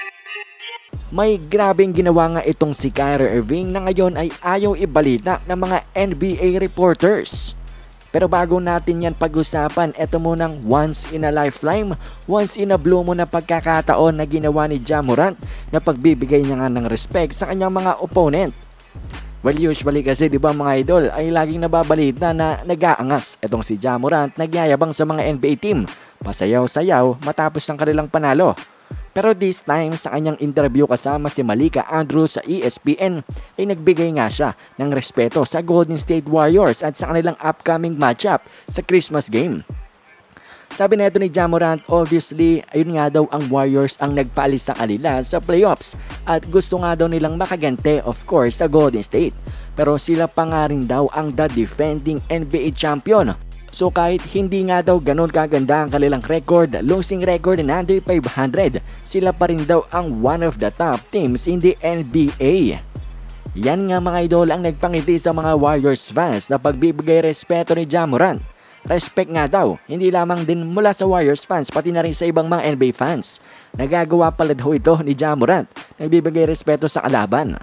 May grabeng ginawa nga itong si Kyrie Irving na ngayon ay ayaw ibalita ng mga NBA reporters. Pero bago natin yan pag-usapan, eto munang once in a lifetime, once in a blue mo na pagkakataon na ginawa ni Ja Morant na pagbibigay niya nga ng respect sa kanyang mga opponent. Well, usually kasi 'di ba mga idol ay laging nababalita na nag-aangas etong si Ja Morant, nagyayabang sa mga NBA team, pasayaw-sayaw matapos ng kanilang panalo. Pero this time sa kanyang interview kasama si Malika Andrews sa ESPN ay nagbigay nga siya ng respeto sa Golden State Warriors at sa kanilang upcoming matchup sa Christmas game. Sabi na ito ni Ja Morant, obviously ayun nga daw ang Warriors ang nagpaalis sa kanila sa playoffs at gusto nga daw nilang makagante of course sa Golden State. Pero sila pa nga rin daw ang the defending NBA champion. So kahit hindi nga daw ganun kaganda ang kanilang record, losing record na under 500, sila pa rin daw ang one of the top teams in the NBA. Yan nga mga idol ang nagpangiti sa mga Warriors fans na pagbibigay respeto ni Ja Morant. Respect nga daw, hindi lamang din mula sa Warriors fans pati na rin sa ibang mga NBA fans. Nagagawa pala daw ito ni Ja Morant, nagbibigay respeto sa kalaban.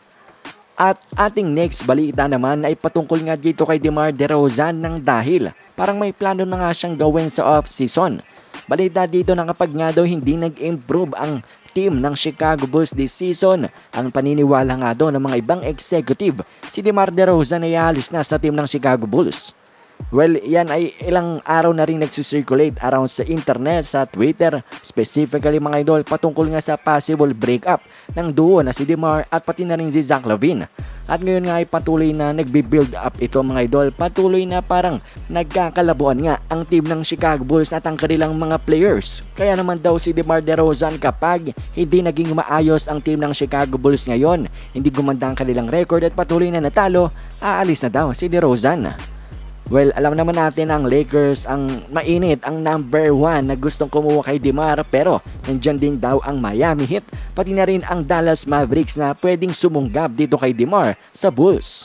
At ating next balita naman ay patungkol nga dito kay DeMar DeRozan ng dahil parang may plano na nga siyang gawin sa off-season. Balita dito na kapag nga daw hindi nag-improve ang team ng Chicago Bulls this season, ang paniniwala nga daw ng mga ibang executive, si DeMar DeRozan ay aalis na sa team ng Chicago Bulls. Well, yan ay ilang araw na rin nagsusirculate around sa internet, sa Twitter, specifically mga idol patungkol nga sa possible breakup ng duo na si DeMar at pati na rin si Zach LaVine. At ngayon nga ay patuloy na nagbi-build up ito mga idol, patuloy na parang nagkakalabuan nga ang team ng Chicago Bulls at ang kanilang mga players. Kaya naman daw si DeMar DeRozan kapag hindi naging maayos ang team ng Chicago Bulls ngayon, hindi gumanda ang kanilang record at patuloy na natalo, aalis na daw si DeRozan. Well, alam naman natin ang Lakers ang mainit, ang number 1 na gustong kumuha kay DeMar, pero nandyan din daw ang Miami Heat, pati na rin ang Dallas Mavericks na pwedeng sumunggab dito kay DeMar sa Bulls.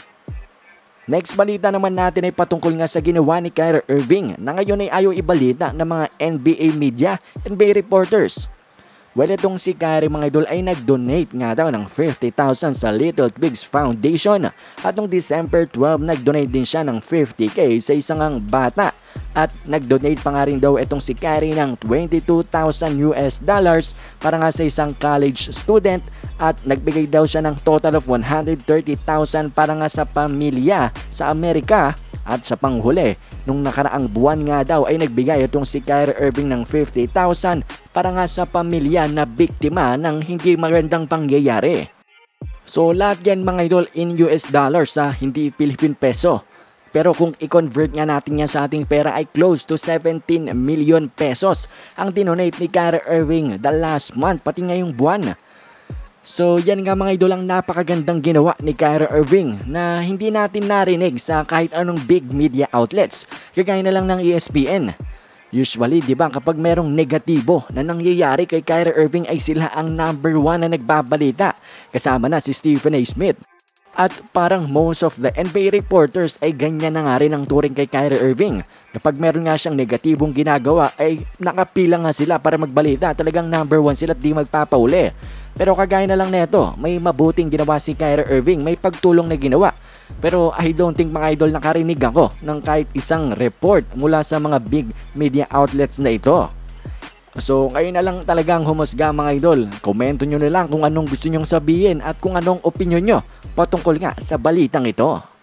Next balita naman natin ay patungkol nga sa ginawa ni Kyrie Irving na ngayon ay ayaw ibalita ng mga NBA media, NBA reporters. Well, itong si Kyrie mga idol ay nag-donate nga daw ng 50,000 sa Little Twigs Foundation at noong December 12 nag-donate din siya ng 50k sa isang bata at nag-donate pa nga rin daw itong si Kyrie ng $22,000 para nga sa isang college student at nagbigay daw siya ng total of 130,000 para nga sa pamilya sa Amerika. At sa panghuli, nung nakaraang buwan nga daw ay nagbigay itong si Kyrie Irving ng 50,000 para nga sa pamilya na biktima ng hindi magandang pangyayari. So lahat yan mga idol in US dollars hindi Philippine peso. Pero kung i-convert nga natin yan sa ating pera ay close to 17 million pesos ang dinonate ni Kyrie Irving the last month pati ngayong buwan. So yan nga mga idol ang napakagandang ginawa ni Kyrie Irving na hindi natin narinig sa kahit anong big media outlets, kagaya na lang ng ESPN. Usually, di ba, kapag merong negatibo na nangyayari kay Kyrie Irving ay sila ang number 1 na nagbabalita, kasama na si Stephen A. Smith. At parang most of the NBA reporters ay ganyan na nga rin ang turing kay Kyrie Irving. Kapag meron nga siyang negatibong ginagawa ay nakapila nga sila para magbalita, talagang number 1 sila at di magpapauli. Pero kagaya na lang neto, may mabuting ginawa si Kyrie Irving, may pagtulong na ginawa. Pero I don't think mga idol nakarinig ako ng kahit isang report mula sa mga big media outlets na ito. So kayo na lang talagang humusga mga idol. Komento nyo na lang kung anong gusto nyong sabihin at kung anong opinion nyo patungkol nga sa balitang ito.